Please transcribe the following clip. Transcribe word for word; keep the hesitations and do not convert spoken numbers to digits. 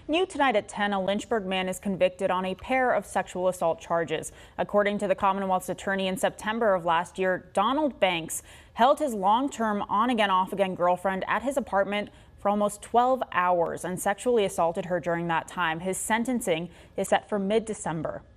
New tonight at ten, a Lynchburg man is convicted on a pair of sexual assault charges. According to the Commonwealth's attorney, in September of last year, Donald Banks held his long-term on-again, off-again girlfriend at his apartment for almost twelve hours and sexually assaulted her during that time. His sentencing is set for mid-December.